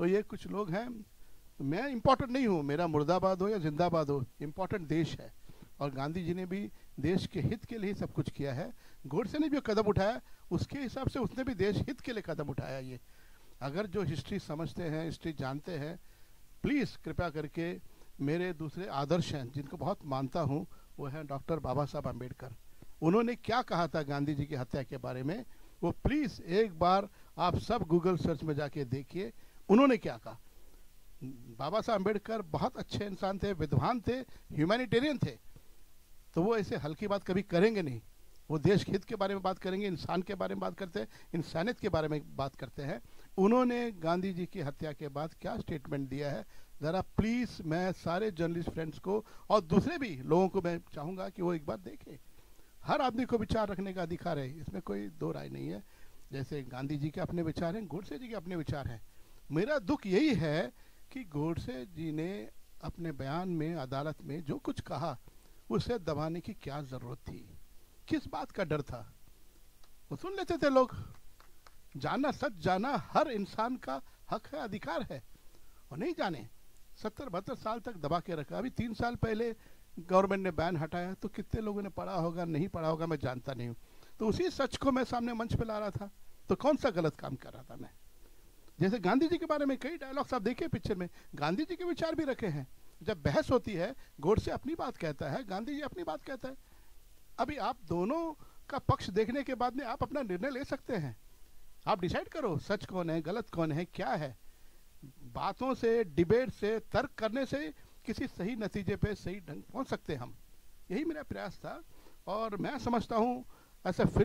तो ये कुछ लोग हैं, मैं इम्पोर्टेंट नहीं हूँ, मेरा मुर्दाबाद हो या जिंदाबाद हो, इम्पोर्टेंट देश है। और गांधी जी ने भी देश के हित के लिए ही सब कुछ किया है। गोडसे ने जो कदम उठाया उसके हिसाब से उसने भी देश हित के लिए कदम उठाया। ये अगर जो हिस्ट्री समझते हैं, हिस्ट्री जानते हैं, प्लीज़ कृपया करके, मेरे दूसरे आदर्श हैं जिनको बहुत मानता हूँ, वो हैं डॉक्टर बाबा साहब अम्बेडकर। उन्होंने क्या कहा था गांधी जी की हत्या के बारे में, वो प्लीज़ एक बार आप सब गूगल सर्च में जाके देखिए उन्होंने क्या कहा। बाबा साहब अम्बेडकर बहुत अच्छे इंसान थे, विद्वान थे, ह्यूमैनिटेरियन थे, तो वो ऐसे हल्की बात कभी करेंगे नहीं। वो देश हित के बारे में बात करेंगे, इंसान के बारे में बात करते हैं, इंसानियत के बारे में बात करते हैं। उन्होंने गांधी जी की हत्या के बाद क्या स्टेटमेंट दिया है, ज़रा प्लीज़ मैं सारे जर्नलिस्ट फ्रेंड्स को और दूसरे भी लोगों को मैं चाहूँगा कि वो एक बार देखें। हर आदमी को विचार रखने का अधिकार है, इसमें कोई दो राय नहीं है। जैसे गांधी जी के अपने विचार हैं, गोडसे जी के अपने विचार हैं। मेरा दुख यही है कि गोडसे जी ने अपने बयान में अदालत में जो कुछ कहा उसे दबाने की क्या ज़रूरत थी, किस बात का डर था। वो सुन लेते थे लोग। जानना, सच जाना हर इंसान का हक है, अधिकार है। और नहीं जाने 70-72 साल तक दबा के रखा। अभी 3 साल पहले गवर्नमेंट ने बैन हटाया तो कितने लोगों ने पढ़ा होगा, नहीं पढ़ा होगा, मैं जानता नहीं हूँ। तो उसी सच को मैं सामने मंच पे ला रहा था, तो कौन सा गलत काम कर रहा था मैं। जैसे गांधी जी के बारे में कई डायलॉग्स आप देखिए पिक्चर में, गांधी जी के विचार भी रखे हैं। जब बहस होती है, गोडसे अपनी बात कहता है, गांधी जी अपनी बात कहता है। अभी आप दोनों का पक्ष देखने के बाद में आप अपना निर्णय ले सकते हैं। आप डिसाइड करो सच कौन है, गलत कौन है, क्या है। बातों से, डिबेट से, तर्क करने से किसी सही नतीजे पे सही ढंग पहुंच सकते हैं हम। यही मेरा प्रयास था। और मैं समझता हूँ ऐसा